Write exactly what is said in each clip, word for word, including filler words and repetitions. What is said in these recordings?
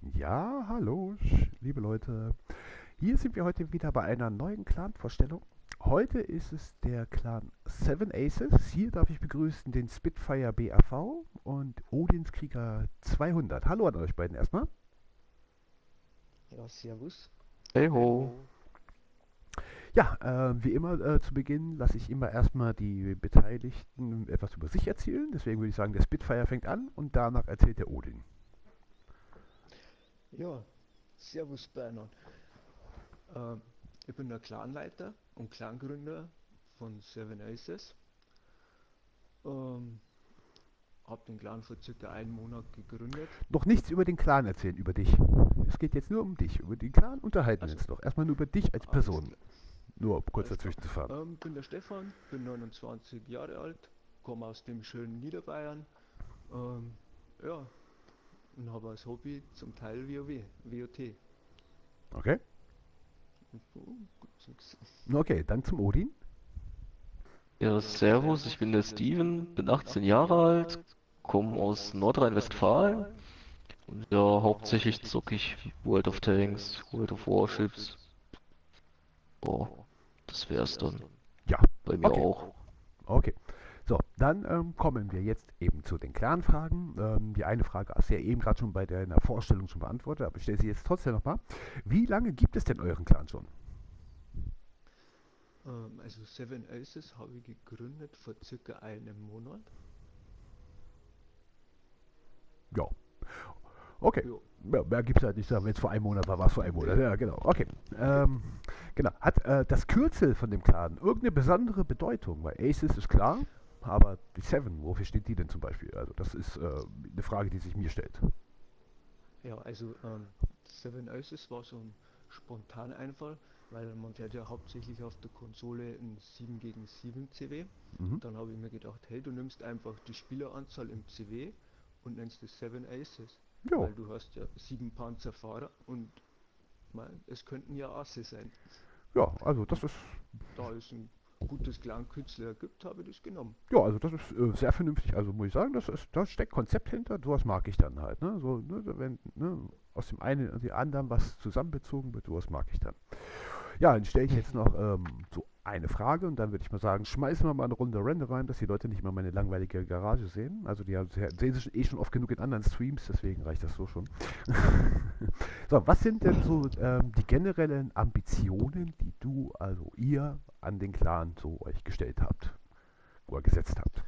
Ja, hallo, sch- liebe Leute. Hier sind wir heute wieder bei einer neuen Clan-Vorstellung. Heute ist es der Clan Seven Aces. Hier darf ich begrüßen den Spitfire B A V und Odins Krieger zweihundert. Hallo an euch beiden erstmal. Ja, servus. Hey ho. Hallo. Ja, äh, wie immer äh, zu Beginn lasse ich immer erstmal die Beteiligten etwas über sich erzählen. Deswegen würde ich sagen, der Spitfire fängt an und danach erzählt der Odin. Ja, servus Bernhard. Ähm, Ich bin der Clanleiter und Clangründer von Seven Aces. Ähm, hab den Clan vor circa einem Monat gegründet. Noch nichts über den Clan erzählen, über dich. Es geht jetzt nur um dich. Über den Clan unterhalten wir Also, uns noch. Erstmal nur über dich als alles Person. klar, Nur um kurz alles klar. dazwischen zu fahren. Ähm, bin der Stefan, bin neunundzwanzig Jahre alt, komme aus dem schönen Niederbayern. Ähm, ja, und habe als Hobby zum Teil WoW, W O T. Okay? Und, oh, gibt's nix. Okay, dann zum Odin. Ja, servus, ich bin der Steven, bin achtzehn Jahre alt, komme aus Nordrhein-Westfalen und ja, hauptsächlich zocke ich World of Tanks, World of Warships. Oh, das wär's dann. Ja, Bei mir okay. auch. Okay. So, dann ähm, kommen wir jetzt eben zu den Clan-Fragen. Ähm, die eine Frage hast du ja eben gerade schon bei der in der Vorstellung schon beantwortet, aber ich stelle sie jetzt trotzdem nochmal. Wie lange gibt es denn euren Clan schon? Ähm, also Seven Aces habe ich gegründet vor circa einem Monat. Ja, okay. Ja, Ja, mehr gibt es halt nicht. Wenn es vor einem Monat war, war es vor einem Monat. Ja, genau. Okay. Ähm, genau. Hat äh, das Kürzel von dem Clan irgendeine besondere Bedeutung? Weil Aces ist klar, aber die Seven, wofür steht die denn zum Beispiel? Also das ist äh, eine Frage, die sich mir stellt. ja, also ähm, Seven Aces war so ein spontaner Einfall, weil man fährt ja hauptsächlich auf der Konsole in sieben gegen sieben C W. Mhm. Und dann habe ich mir gedacht, hey, du nimmst einfach die Spieleranzahl im C W und nennst es Seven Aces, Ja, weil du hast ja sieben Panzerfahrer und mein, es könnten ja Asse sein. ja, also das Und ist da es ein gutes Clankünstler ergibt, habe ich das genommen. ja, also das ist äh, sehr vernünftig. Also muss ich sagen, das ist, da steckt Konzept hinter. Sowas mag ich dann halt. Ne? So, ne, wenn ne, aus dem einen und dem anderen was zusammenbezogen wird, sowas mag ich dann. Ja, dann stelle ich jetzt noch ähm, so eine Frage und dann würde ich mal sagen, schmeißen wir mal eine Runde Render rein, dass die Leute nicht mal meine langweilige Garage sehen. Also die haben, sehen sie eh schon oft genug in anderen Streams, deswegen reicht das so schon. So, was sind denn so ähm, die generellen Ambitionen, die du, also ihr, an den Clan so euch gestellt habt oder gesetzt habt?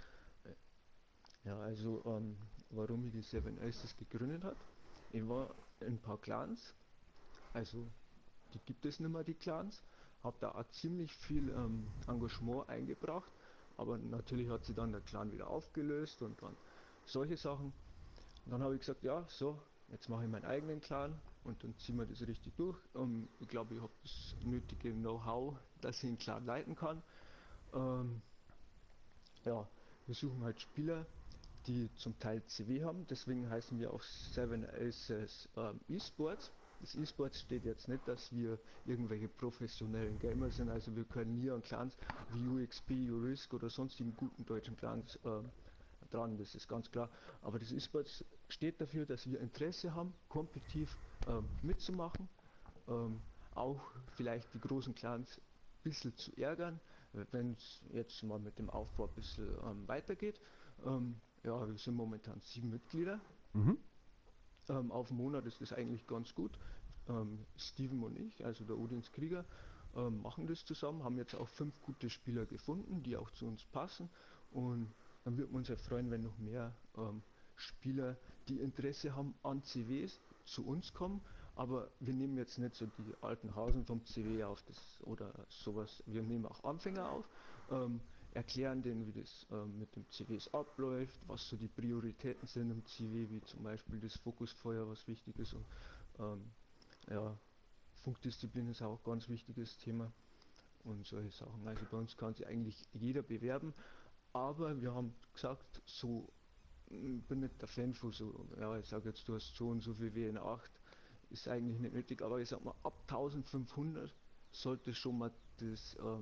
Ja, also ähm, warum ich die Seven Aces gegründet hat. Ich war in ein paar Clans, also die gibt es nicht mehr, die Clans. Habe da auch ziemlich viel ähm, Engagement eingebracht, aber natürlich hat sich dann der Clan wieder aufgelöst und dann solche Sachen. Und dann habe ich gesagt, ja, so, jetzt mache ich meinen eigenen Clan und dann ziehen wir das richtig durch. Ähm, ich glaube, ich habe das nötige Know-how, dass ich einen Clan leiten kann. Ähm, ja, wir suchen halt Spieler, die zum Teil C W haben, deswegen heißen wir auch Seven Aces ähm, eSports. Das E-Sports steht jetzt nicht, dass wir irgendwelche professionellen Gamer sind, also wir können nie an Clans wie U X P, Urisk oder sonstigen guten deutschen Clans ähm, dran, das ist ganz klar. Aber das E-Sports steht dafür, dass wir Interesse haben, kompetitiv ähm, mitzumachen, ähm, auch vielleicht die großen Clans ein bisschen zu ärgern, wenn es jetzt mal mit dem Aufbau ein bisschen ähm, weitergeht. Ähm, ja, wir sind momentan sieben Mitglieder. Mhm. Ähm, auf den Monat ist das eigentlich ganz gut. Ähm, Steven und ich, also der Odins Krieger, ähm, machen das zusammen, haben jetzt auch fünf gute Spieler gefunden, die auch zu uns passen. Und dann würden wir uns ja freuen, wenn noch mehr ähm, Spieler, die Interesse haben an C Ws, zu uns kommen. Aber wir nehmen jetzt nicht so die alten Hasen vom C W auf das, oder sowas. Wir nehmen auch Anfänger auf. Ähm, erklären denen, wie das ähm, mit dem C Ws abläuft, was so die Prioritäten sind im C W, wie zum Beispiel das Fokusfeuer, was wichtig ist. Und ähm, ja, Funkdisziplin ist auch ein ganz wichtiges Thema und solche Sachen. Also bei uns kann sich eigentlich jeder bewerben, aber wir haben gesagt, so m, bin nicht der Fan von so, ja, ich sage jetzt, du hast so und so viel W N acht, ist eigentlich nicht nötig, aber ich sag mal, ab eintausendfünfhundert sollte schon mal das ähm,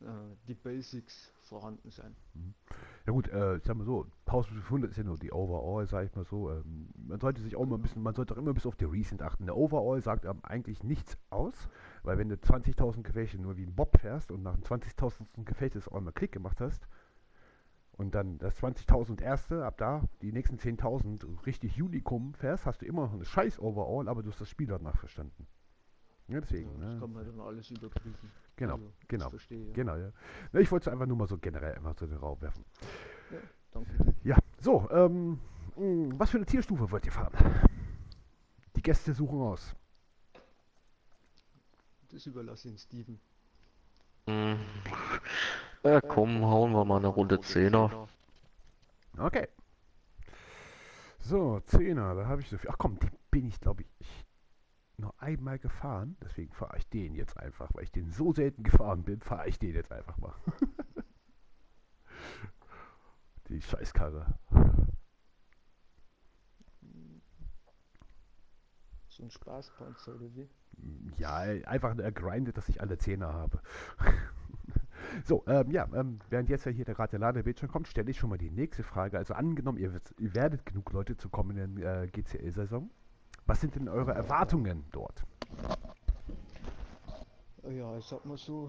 äh, die Basics vorhanden sein. Ja gut, äh, ich sag mal so, eintausendfünfhundert ist ja nur die Overall, sag ich mal so. Ähm, man sollte sich auch mal ein Genau. bisschen, man sollte auch immer bis auf die Recent achten. Der Overall sagt einem eigentlich nichts aus, weil wenn du zwanzigtausend Gefechte nur wie ein Bob fährst und nach dem zwanzigtausendsten Gefecht das auch einmal Klick gemacht hast und dann das zwanzigtausend erste, ab da die nächsten zehntausend richtig Unicum fährst, hast du immer noch eine scheiß Overall, aber du hast das Spiel danach verstanden. Ja, Ja, deswegen, das ne? kann man dann alles überprüfen. Genau, Also, das genau, verstehe ich. Ja. genau, ja. Na, ich wollte es einfach nur mal so generell einfach so in den Raum werfen. Ja, danke dir. Ja, so, ähm, mh, was für eine Tierstufe wollt ihr fahren? Die Gäste suchen aus. Das überlasse ich den Steven. Hm. Ja, komm, hauen wir mal eine Runde Zehner. Okay. So, Zehner, da habe ich so viel. Ach komm, den bin ich, glaube ich, noch einmal gefahren. Deswegen fahre ich den jetzt einfach, weil ich den so selten gefahren bin, fahre ich den jetzt einfach mal. Die Scheißkarre. So ein Spaßpanzer oder wie? Ja, einfach er grindet, dass ich alle Zehner habe. So, ähm, ja, ähm, während jetzt ja hier der gerade der Ladebildschirm kommt, stelle ich schon mal die nächste Frage. Also angenommen, ihr, wird- ihr werdet genug Leute zur kommenden äh, G C L-Saison. Was sind denn eure Erwartungen dort? Ja, ich sag mal so,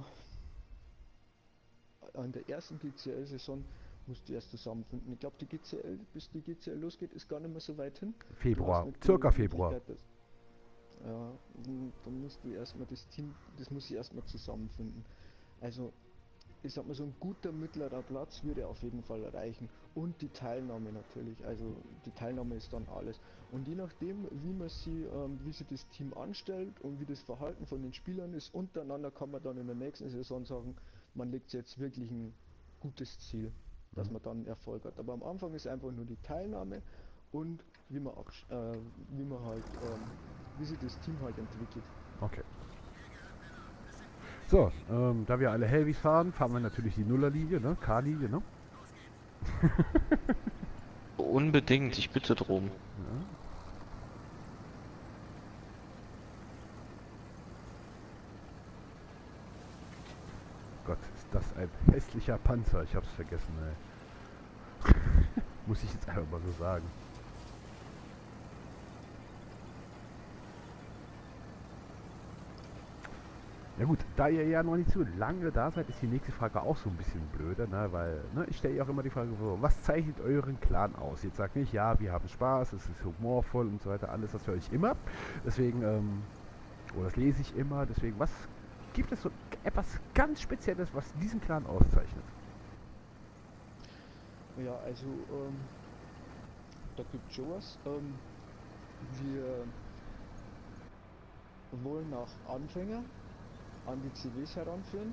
an der ersten G C L-Saison musst du erst zusammenfinden. Ich glaube, die G C L, bis die G C L losgeht, ist gar nicht mehr so weit hin. Du hast Februar, nicht die circa Februar. Möglichkeit, dass, ja, m, dann musst du erstmal das Team, das muss ich erstmal zusammenfinden. Also, ich sag mal, so ein guter mittlerer Platz würde auf jeden Fall reichen. Und die Teilnahme natürlich. Also, die Teilnahme ist dann alles. Und je nachdem, wie man sie, ähm, wie sich das Team anstellt und wie das Verhalten von den Spielern ist, untereinander kann man dann in der nächsten Saison sagen, man legt sich jetzt wirklich ein gutes Ziel, dass Mhm. man dann Erfolg hat. Aber am Anfang ist einfach nur die Teilnahme und wie man, absch- äh, wie man halt, ähm, wie sich das Team halt entwickelt. Okay. So, ähm, da wir alle Helvis fahren, fahren wir natürlich die Nullerlinie, ne? K-Linie, ne? Unbedingt, ich bitte drum. Ja. Gott, ist das ein hässlicher Panzer. Ich hab's vergessen, ey. Muss ich jetzt einfach mal so sagen. Ja gut, da ihr ja noch nicht so lange da seid, ist die nächste Frage auch so ein bisschen blöder, ne? Weil, ne, ich stelle ja auch immer die Frage, so, was zeichnet euren Clan aus? Jetzt sagt nicht, ja, wir haben Spaß, es ist humorvoll und so weiter, alles, das höre ich immer. Deswegen, ähm, oder das lese ich immer, deswegen, was gibt es so etwas ganz Spezielles, was diesen Clan auszeichnet? Ja, also ähm, da gibt es schon was. Ähm, wir wollen auch Anfänger an die C Ws heranführen,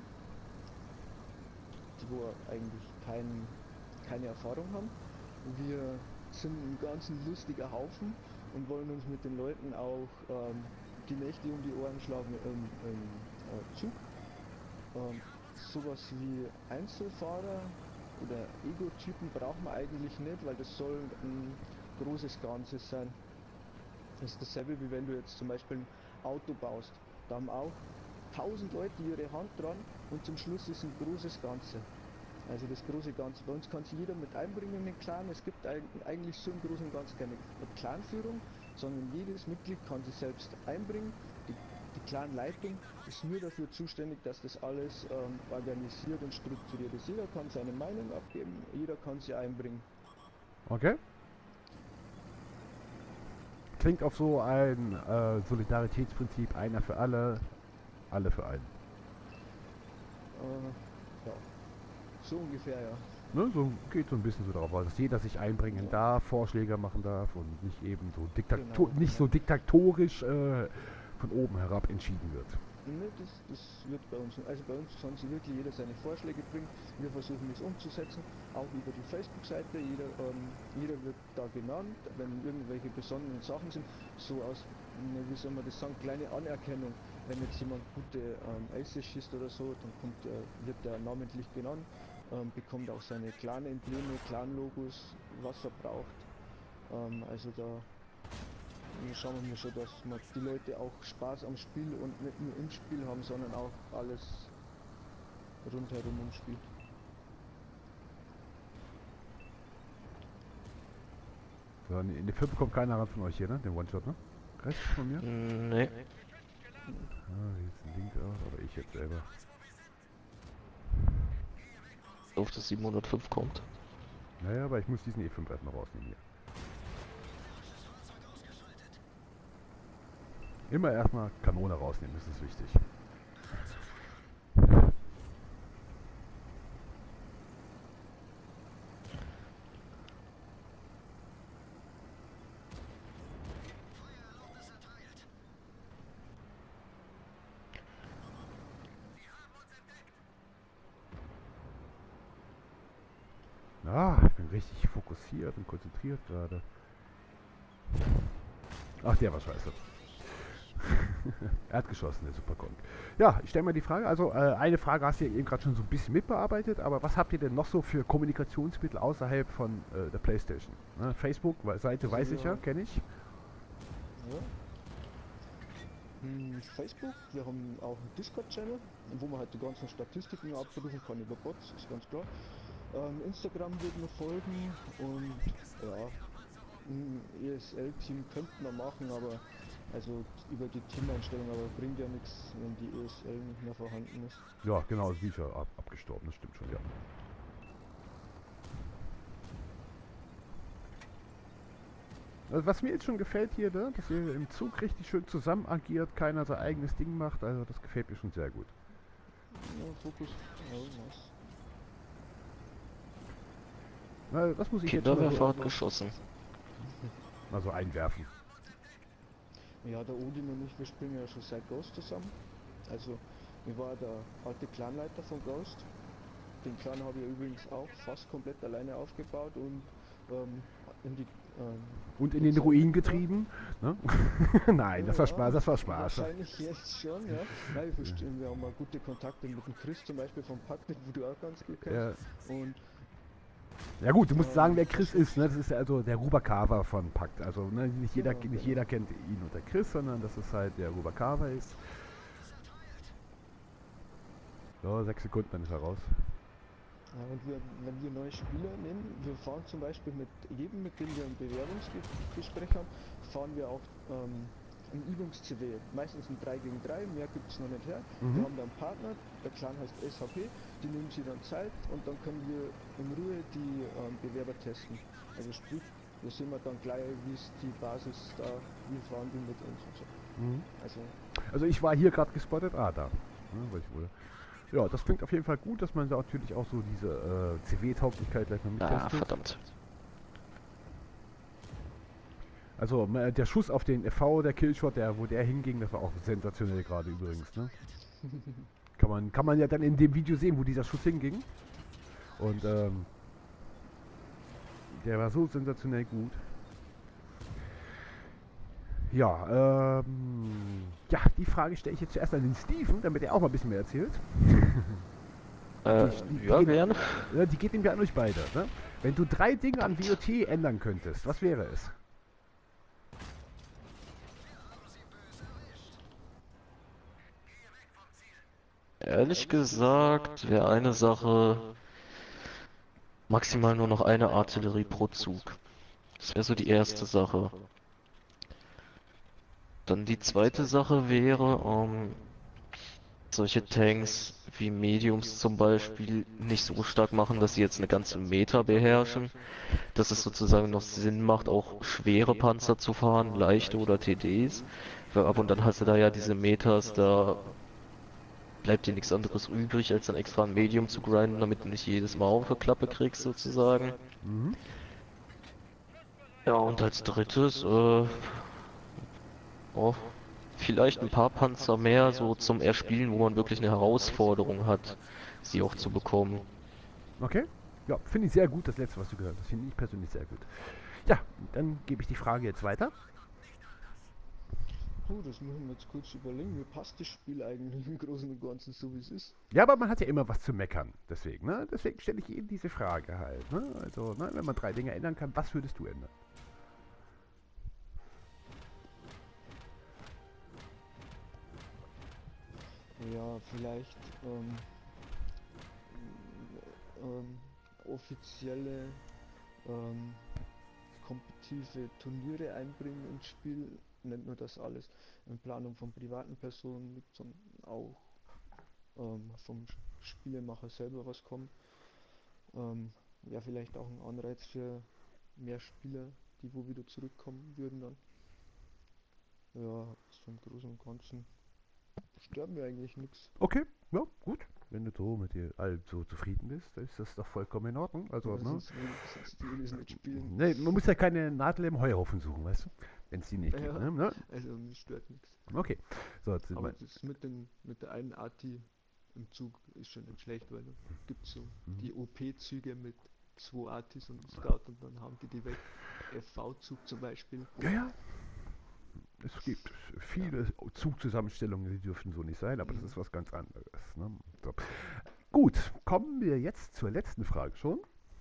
die wo eigentlich kein, keine Erfahrung haben. Wir sind ein ganz lustiger Haufen und wollen uns mit den Leuten auch ähm, die Nächte um die Ohren schlagen im, im äh, Zug. Ähm, sowas wie Einzelfahrer oder Ego-Typen brauchen wir eigentlich nicht, weil das soll ein großes Ganzes sein. Das ist dasselbe wie wenn du jetzt zum Beispiel ein Auto baust. Da haben auch tausend Leute ihre Hand dran und zum Schluss ist ein großes Ganze. Also das große Ganze. Bei uns kann sich jeder mit einbringen in den Clan. Es gibt eigentlich so im Großen und Ganzen keine Clanführung, sondern jedes Mitglied kann sich selbst einbringen. Die, die Clanleitung ist nur dafür zuständig, dass das alles ähm, organisiert und strukturiert ist. Jeder kann seine Meinung abgeben, jeder kann sie einbringen. Okay? Klingt auf so ein äh, Solidaritätsprinzip, einer für alle, alle für einen. Äh, ja, so ungefähr, ja. Ne, so geht so ein bisschen so darauf aus, dass jeder sich einbringen Ja. darf, Vorschläge machen darf und nicht eben so diktator Genau, nicht genau. so diktatorisch äh, von oben herab entschieden wird. Ne, das, das wird bei uns, also bei uns kann sich wirklich jeder seine Vorschläge bringen. Wir versuchen das umzusetzen, auch über die Facebook-Seite. Jeder, ähm, jeder wird da genannt, wenn irgendwelche besonderen Sachen sind, so aus, ne, wie soll man das sagen, kleine Anerkennung. Wenn jetzt jemand gute ähm, Aces schießt oder so, dann kommt, äh, wird der namentlich genannt, ähm, bekommt auch seine Clan-Embleme, Clan-Logos, was er braucht. Ähm, also da und schauen wir schon, dass wir die Leute auch Spaß am Spiel und nicht nur im Spiel haben, sondern auch alles rundherum umspielt. So, in in die Vier bekommt keiner ran von euch hier, ne? Den One-Shot, ne? Rechts von mir? Nee. Ah, wie sieht's denn links aus? Aber ich jetzt selber. Auf das siebenhundertfünf kommt. Naja, aber ich muss diesen E fünf erstmal rausnehmen hier. Immer erstmal Kanone rausnehmen, das ist wichtig. Ah, ich bin richtig fokussiert und konzentriert gerade. Ach, der war scheiße. Er hat geschossen, der Supercon. Ja, ich stelle mal die Frage, also äh, eine Frage hast du ja eben gerade schon so ein bisschen mitbearbeitet, aber was habt ihr denn noch so für Kommunikationsmittel außerhalb von äh, der Playstation? Ne, Facebook-Seite Also weiß ich ja, ja. kenne ich. Ja. Hm, Facebook, wir haben auch einen Discord-Channel, wo man halt die ganzen Statistiken abrufen kann über Bots, ist ganz klar. Ähm, Instagram wird mir folgen und ja, ein E S L-Team könnten wir machen, aber also über die Teameinstellung, aber bringt ja nichts, wenn die E S L nicht mehr vorhanden ist. Ja, genau, sie ist ja ab, abgestorben, das stimmt schon, ja. Also was mir jetzt schon gefällt hier, ne, dass ihr im Zug richtig schön zusammen agiert, keiner sein eigenes Ding macht, also das gefällt mir schon sehr gut. Ja, Fokus, ja, was? Na, das muss ich jetzt schon mal Kinderwerfer so, hat geschossen. mal so einwerfen. Ja, der Odin und ich, wir spielen ja schon seit Ghost zusammen. Also, ich war der alte Clanleiter von Ghost. Den Clan habe ich übrigens auch fast komplett alleine aufgebaut und ähm, in die ähm, Und in den Ruin getrieben. Ne? Nein, das war Ja, Spaß, das war Spaß. wahrscheinlich jetzt schon, ja. Nein, wir verstehen, wir haben mal gute Kontakte mit dem Chris zum Beispiel vom Pakt, wo du auch ganz gut kennst. Ja. Und Ja gut, du musst Ähm, sagen, wer Chris ist, ne? Das ist ja also der Rubakava von Pakt. Also ne, nicht, jeder, Ja, nicht genau. jeder kennt ihn unter Chris, sondern das ist halt der Rubakava ist. So, sechs Sekunden, dann ist er raus. Ja, und wir, wenn wir neue Spieler nehmen, wir fahren zum Beispiel mit jedem, mit dem wir ein Bewerbungsgespräch haben, fahren wir auch ähm, ein Übungs-C W, meistens ein drei gegen drei, mehr gibt es noch nicht her. Mhm. Wir haben da einen Partner, der Clan heißt S H P, die nehmen sich dann Zeit und dann können wir in Ruhe die ähm, Bewerber testen. Also sprich, da sehen wir dann gleich, wie ist die Basis da, wie fahren die mit uns und so. Mhm. Also, Also ich war hier gerade gespottet. Ah, da. Ne, wo ich wurde. Ja, das klingt auf jeden Fall gut, dass man da natürlich auch so diese äh, C W-Tauglichkeit gleich mal Ah, mittestet. verdammt. Also äh, der Schuss auf den F V, der Killshot, der, wo der hinging, das war auch sensationell gerade übrigens. Ne? Kann man, kann man ja dann in dem Video sehen, wo dieser Schuss hinging. Und ähm, der war so sensationell gut. Ja, ähm, ja, die Frage stelle ich jetzt zuerst an den Steven, damit er auch mal ein bisschen mehr erzählt. Äh, Die- die ja, geht- gerne. Ja, die geht ihm ja an euch beide. Ne? Wenn du drei Dinge an W O T ändern könntest, was wäre es? Ehrlich gesagt, wäre eine Sache maximal nur noch eine Artillerie pro Zug. Das wäre so die erste Sache. Dann die zweite Sache wäre, ähm, solche Tanks wie Mediums zum Beispiel nicht so stark machen, dass sie jetzt eine ganze Meta beherrschen. Dass es sozusagen noch Sinn macht, auch schwere Panzer zu fahren, leichte oder T Ds. Weil ab und dann hast du da ja diese Metas, da bleibt dir nichts anderes übrig, als dann extra ein Medium zu grinden, damit du nicht jedes Mal auf die Klappe kriegst, sozusagen. Mhm. Ja, und als drittes, äh, oh, vielleicht ein paar Panzer mehr, so zum Erspielen, wo man wirklich eine Herausforderung hat, sie auch zu bekommen. Okay. Ja, finde ich sehr gut, das letzte, was du gesagt hast. Finde ich persönlich sehr gut. Ja, dann gebe ich die Frage jetzt weiter. puh, das müssen wir jetzt kurz überlegen. Mir passt das Spiel eigentlich im Großen und Ganzen so, wie es ist. Ja, aber man hat ja immer was zu meckern. Deswegen, ne? Deswegen stelle ich Ihnen diese Frage halt. Ne? Also, ne, wenn man drei Dinge ändern kann, was würdest du ändern? Ja, vielleicht, ähm, ähm, offizielle ähm, kompetitive Turniere einbringen ins Spiel. Nicht nur das alles in Planung von privaten Personen liegt, sondern auch ähm, vom Sch- Spielemacher selber was kommt. Ähm, Wäre vielleicht auch ein Anreiz für mehr Spieler, die wo wieder zurückkommen würden dann. Ja, so im Großen und Ganzen sterben wir eigentlich nichts. Okay, ja, gut. Wenn du so mit dir all so zufrieden bist, dann ist das doch vollkommen in Ordnung. Also, Aber ne? sonst will, sonst will ich es nicht spielen. Nee, man muss ja keine Nadel im Heuhaufen suchen, weißt du? Wenn es die nicht gibt, Ja, ne? Ne? also mich stört nichts. Okay. So, jetzt sind Aber wir. das mit, den, mit der einen Arti im Zug ist schon nicht schlecht, weil da gibt es so Mhm. die O P-Züge mit zwei Artis und einem Scout und dann haben die die weg. F V-Zug zum Beispiel. Ja, ja. Es gibt viele Zugzusammenstellungen, die dürfen so nicht sein, aber das Mhm. ist was ganz anderes. Ne? So. Gut, kommen wir jetzt zur letzten Frage schon.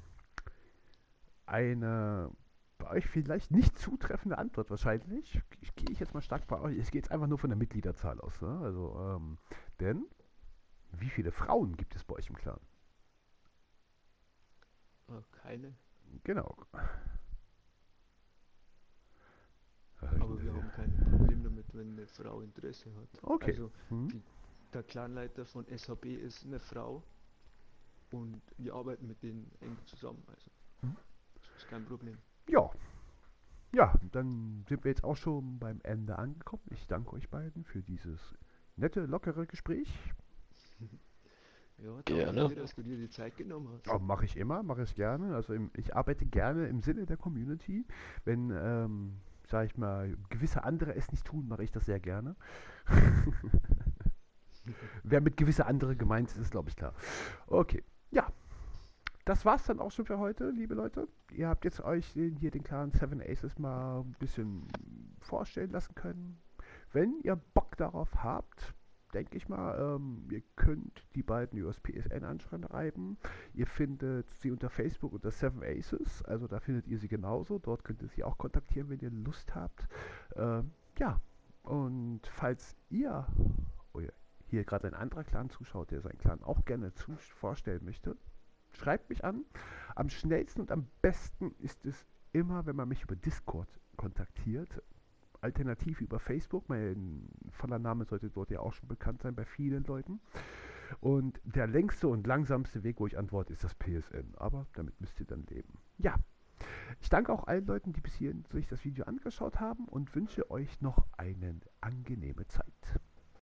Eine bei euch vielleicht nicht zutreffende Antwort wahrscheinlich. Ich gehe ich jetzt mal stark bei euch. Ich gehe jetzt einfach nur von der Mitgliederzahl aus. Ne? Also, ähm, denn wie viele Frauen gibt es bei euch im Clan? Äh, keine. Genau. Aber wir haben kein Problem damit, wenn eine Frau Interesse hat. Okay. Also Hm? die, der Clanleiter von S H B ist eine Frau und wir arbeiten mit denen eng zusammen. Also Hm? das ist kein Problem. Ja. Ja, dann sind wir jetzt auch schon beim Ende angekommen. Ich danke euch beiden für dieses nette, lockere Gespräch. Ja, danke Gerne. dir, dass du dir die Zeit genommen hast. Oh, mache ich immer, mache ich gerne. Also im, ich arbeite gerne im Sinne der Community. Wenn, ähm, sag ich mal, gewisse andere es nicht tun, mache ich das sehr gerne. Wer mit gewisse andere gemeint ist, ist glaube ich klar. Okay, ja. Das war's dann auch schon für heute, liebe Leute. Ihr habt jetzt euch den, hier den Clan Seven Aces mal ein bisschen vorstellen lassen können. Wenn ihr Bock darauf habt, denke ich mal, ähm, ihr könnt die beiden über das P S N anschreiben. Ihr findet sie unter Facebook unter Seven Aces, also da findet ihr sie genauso. Dort könnt ihr sie auch kontaktieren, wenn ihr Lust habt. Ähm, ja, und falls ihr oh ja, hier gerade ein anderer Clan zuschaut, der seinen Clan auch gerne zu vorstellen möchte, schreibt mich an. Am schnellsten und am besten ist es immer, wenn man mich über Discord kontaktiert. Alternativ über Facebook. Mein voller Name sollte dort ja auch schon bekannt sein bei vielen Leuten. Und der längste und langsamste Weg, wo ich antworte, ist das P S N. Aber damit müsst ihr dann leben. Ja, ich danke auch allen Leuten, die bis hierhin sich das Video angeschaut haben und wünsche euch noch eine angenehme Zeit.